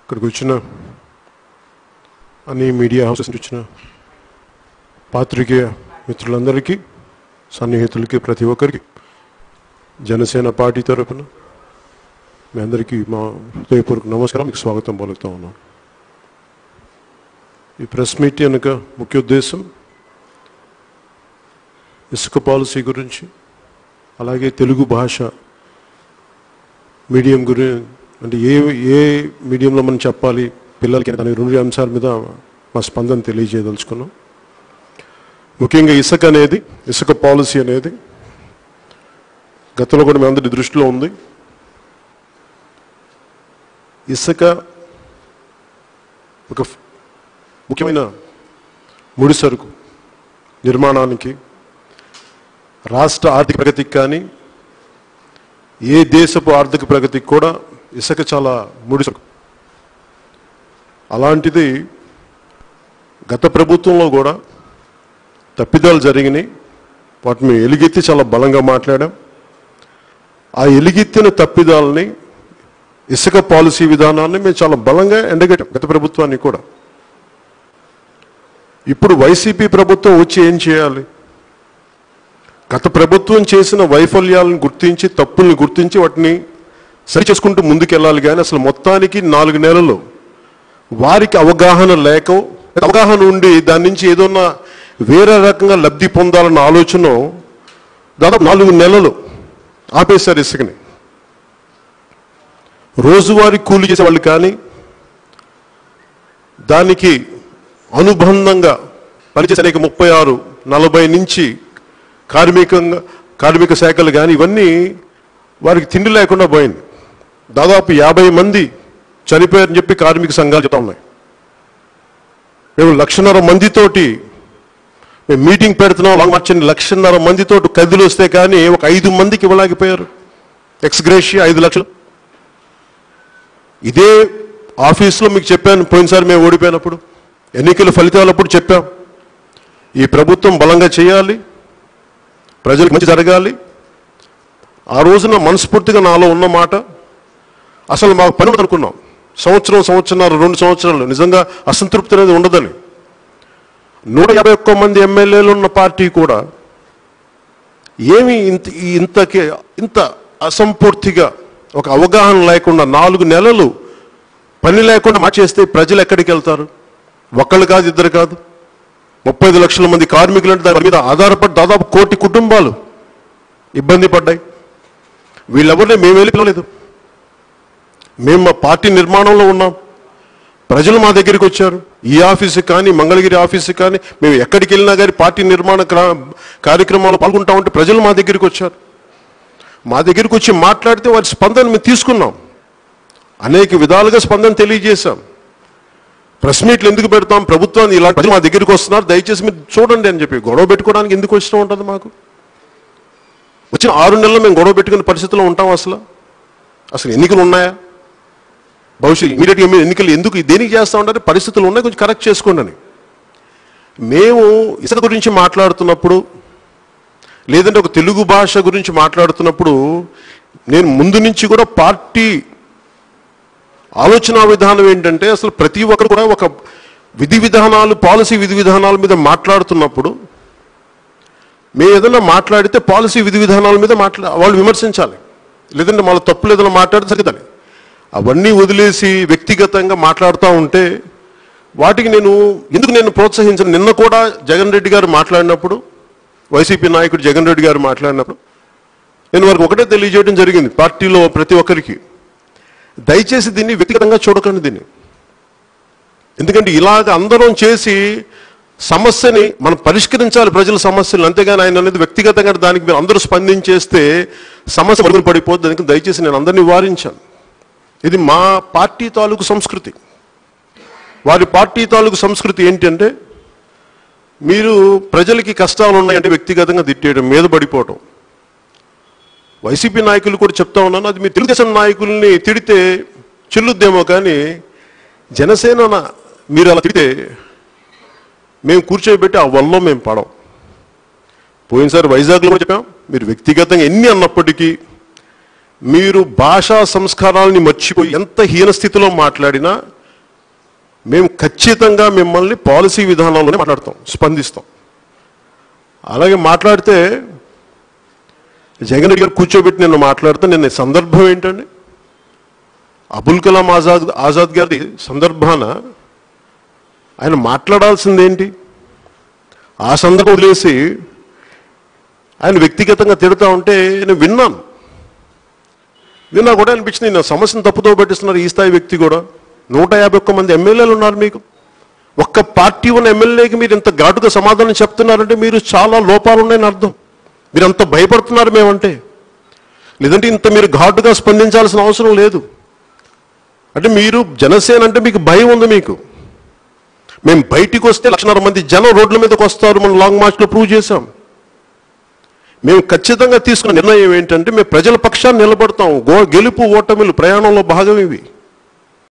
ఇక్కడికి వచ్చిన అన్ని మీడియా హౌసెస్ నుంచి వచ్చిన పాత్రికేయ మిత్రులందరికీ, సన్నిహితులకి, ప్రతి ఒక్కరికి జనసేన పార్టీ తరపున మీ అందరికీ మా హృదయపూర్వక నమస్కారం, మీకు స్వాగతం పలుకుతా ఉన్నాను. ఈ ప్రెస్ మీట్ వెనుక ముఖ్య ఉద్దేశం ఇసుక పాలసీ గురించి, అలాగే తెలుగు భాష మీడియం గురించి, అంటే ఏ మీడియంలో మనం చెప్పాలి పిల్లలకి, దాని రెండు అంశాల మీద మా స్పందన తెలియజేయదలుచుకున్నాం. ముఖ్యంగా ఇసుక పాలసీ అనేది గతంలో కూడా మీ అందరి దృష్టిలో ఉంది. ఇసుక ఒక ముఖ్యమైన ముడి సరుకు నిర్మాణానికి, రాష్ట్ర ఆర్థిక ప్రగతికి కానీ ఏ దేశపు ఆర్థిక ప్రగతికి కూడా ఇసుక చాలా ముడి సరుకు. అలాంటిది గత ప్రభుత్వంలో కూడా తప్పిదాలు జరిగినాయి. వాటిని ఎలుగెత్తి చాలా బలంగా మాట్లాడాం. ఆ ఎలుగెత్తిన తప్పిదాలని, ఇసుక పాలసీ విధానాన్ని మేము చాలా బలంగా ఎండగట్టాం గత ప్రభుత్వాన్ని కూడా. ఇప్పుడు వైసీపీ ప్రభుత్వం వచ్చి ఏం చేయాలి? గత ప్రభుత్వం చేసిన వైఫల్యాలను గుర్తించి, తప్పుల్ని గుర్తించి వాటిని సరిచేసుకుంటూ ముందుకెళ్ళాలి. కానీ అసలు మొత్తానికి 4 నెలలు వారికి అవగాహన లేక, అవగాహన ఉండి దాని నుంచి ఏదన్నా వేరే రకంగా లబ్ధి పొందాలన్న ఆలోచన దాదాపు 4 నెలలు ఆపేశారు ఇసుకని. రోజువారీ కూలి చేసేవాళ్ళు కానీ, దానికి అనుబంధంగా పనిచేసే 36, 40 నుంచి కార్మిక శాఖలు కానీ, ఇవన్నీ వారికి తిండి లేకుండా పోయింది. దాదాపు 50 మంది చనిపోయారని చెప్పి కార్మిక సంఘాలు చెప్తా ఉన్నాయి. మేము 1,50,000 మందితోటి మేము మీటింగ్ పెడుతున్నాం. మార్చండి, 1,50,000 మందితోటి కదిలి వస్తే కానీ ఒక 5 మందికి ఇవ్వలేకపోయారు ఎక్స్గ్రేషియా 5 లక్షలు. ఇదే ఆఫీస్లో మీకు చెప్పాను పోయినసారి మేము ఓడిపోయినప్పుడు, ఎన్నికల ఫలితాలప్పుడు చెప్పాం, ఈ ప్రభుత్వం బలంగా చేయాలి, ప్రజలకు మంచి జరగాలి. ఆ రోజున మనస్ఫూర్తిగా నాలో ఉన్న మాట, అసలు మాకు పని అనుకున్నాం. సంవత్సరం, 2 సంవత్సరాలు నిజంగా అసంతృప్తి అనేది ఉండదని. 151 మంది ఎమ్మెల్యేలు ఉన్న పార్టీ కూడా ఏమి ఇంత అసంపూర్తిగా, ఒక అవగాహన లేకుండా 4 నెలలు పని లేకుండా మార్చేస్తే ప్రజలు ఎక్కడికి వెళ్తారు? ఒక్కళ్ళు కాదు, ఇద్దరు కాదు, 35 లక్షల మంది కార్మికులు అంటే దాని మీద ఆధారపడి దాదాపు 1 కోటి కుటుంబాలు ఇబ్బంది పడ్డాయి. వీళ్ళెవరిని మేము వెళ్ళిపోలేదు. మేము మా పార్టీ నిర్మాణంలో ఉన్నాం. ప్రజలు మా దగ్గరికి వచ్చారు. ఈ ఆఫీసుకి కానీ, మంగళగిరి ఆఫీసుకి కానీ, మేము ఎక్కడికి వెళ్ళినా కానీ పార్టీ నిర్మాణ కార్యక్రమాలు పాల్గొంటా ఉంటే ప్రజలు మా దగ్గరికి వచ్చారు. మా దగ్గరికి వచ్చి మాట్లాడితే వారి స్పందన మేము తీసుకున్నాం. అనేక విధాలుగా స్పందన తెలియజేశాం. ప్రెస్ మీట్లు ఎందుకు పెడతాం? ప్రభుత్వాన్ని ఇలా ప్రజలు మా దగ్గరికి వస్తున్నారు, దయచేసి మీరు చూడండి అని చెప్పి. గొడవ పెట్టుకోవడానికి ఎందుకు ఇష్టం ఉంటుంది మాకు? వచ్చిన 6 నెలలు మేము గొడవ పెట్టుకునే పరిస్థితిలో ఉంటాం? అసలు ఎన్నికలు ఉన్నాయా? భవిష్యత్తు ఇమీడియట్గా మీరు ఎన్నికలు ఎందుకు దేనికి చేస్తూ ఉంటారు? పరిస్థితులు ఉన్నాయి, కొంచెం కరెక్ట్ చేసుకోండి అని. మేము ఇసుక గురించి మాట్లాడుతున్నప్పుడు, లేదంటే ఒక తెలుగు భాష గురించి మాట్లాడుతున్నప్పుడు, నేను ముందు నుంచి కూడా పార్టీ ఆలోచన విధానం ఏంటంటే, అసలు ప్రతి ఒక్కరు కూడా ఒక పాలసీ విధి విధానాల మీద మాట్లాడుతున్నప్పుడు, మేము ఏదైనా మాట్లాడితే పాలసీ విధి విధానాల మీద వాళ్ళు విమర్శించాలి, లేదంటే మళ్ళీ తప్పులు ఏదైనా మాట్లాడితే సరిగ్గా. అవన్నీ వదిలేసి వ్యక్తిగతంగా మాట్లాడుతూ ఉంటే వాటికి నేను ప్రోత్సహించను. నిన్న కూడా జగన్ రెడ్డి గారు మాట్లాడినప్పుడు, వైసీపీ నాయకుడు జగన్ రెడ్డి గారు మాట్లాడినప్పుడు నేను వారికి ఒకటే తెలియజేయడం జరిగింది, పార్టీలో ప్రతి ఒక్కరికి, దయచేసి దీన్ని వ్యక్తిగతంగా చూడకండి దీన్ని. ఎందుకంటే ఇలాగ అందరం చేసి సమస్యని మనం పరిష్కరించాలి, ప్రజల సమస్యలు. అంతేగాని ఆయన అనేది వ్యక్తిగతంగా దానికి మీరు అందరూ స్పందించేస్తే సమస్య మరుగున పడిపోద్ది. దానికి దయచేసి నేను అందరినీ వారించాను. ఇది మా పార్టీ తాలూకు సంస్కృతి. వారి పార్టీ తాలూకు సంస్కృతి ఏంటంటే, మీరు ప్రజలకి కష్టాలు ఉన్నాయంటే వ్యక్తిగతంగా తిట్టేయడం, మీద పడిపోవటం. వైసీపీ నాయకులు కూడా చెప్తా ఉన్నాను, అది మీరు తెలుగుదేశం నాయకుల్ని తిడితే చెల్లుద్దేమో, కానీ జనసేన మీరు అలా తిడితే మేము కూర్చోబెట్టి ఆ వల్ల మేము పడం. పోయినసారి వైజాగ్లో కూడా చెప్పాం, మీరు వ్యక్తిగతంగా ఎన్ని అన్నప్పటికీ మీరు భాషా సంస్కారాలని మర్చిపోయి ఎంత హీన స్థితిలో మాట్లాడినా మేము ఖచ్చితంగా మిమ్మల్ని పాలసీ విధానాల్లోనే మాట్లాడతాం, స్పందిస్తాం. అలాగే మాట్లాడితే జగన్ రెడ్డి గారు కూర్చోబెట్టి నిన్న మాట్లాడితే నిన్న సందర్భం ఏంటండి? అబుల్ కలాం ఆజాద్ గారి సందర్భాన ఆయన మాట్లాడాల్సిందేంటి? ఆ సందర్భం వదిలేసి ఆయన వ్యక్తిగతంగా తిడతా ఉంటే నేను విన్నా కూడా అనిపించింది, నేను సమస్యను తప్పుతో పట్టిస్తున్నారు ఈ స్థాయి వ్యక్తి కూడా. 151 మంది ఎమ్మెల్యేలు ఉన్నారు మీకు. ఒక్క పార్టీ ఉన్న ఎమ్మెల్యేకి మీరు ఇంత ఘాటుగా సమాధానం చెప్తున్నారంటే మీరు చాలా లోపాలు ఉన్నాయని అర్థం. మీరు అంత భయపడుతున్నారు మేమంటే. లేదంటే ఇంత మీరు ఘాటుగా స్పందించాల్సిన అవసరం లేదు. అంటే మీరు జనసేన అంటే మీకు భయం ఉంది. మీకు మేము బయటికి వస్తే 1,00,000 మంది జనం రోడ్ల మీదకి వస్తారు, మనం లాంగ్ మార్చ్లో ప్రూవ్ చేశాం. మేము ఖచ్చితంగా తీసుకున్న నిర్ణయం ఏంటంటే మేము ప్రజల పక్షాన్ని నిలబడతాం. గెలుపు ఓటమిలు ప్రయాణంలో భాగం ఇవి.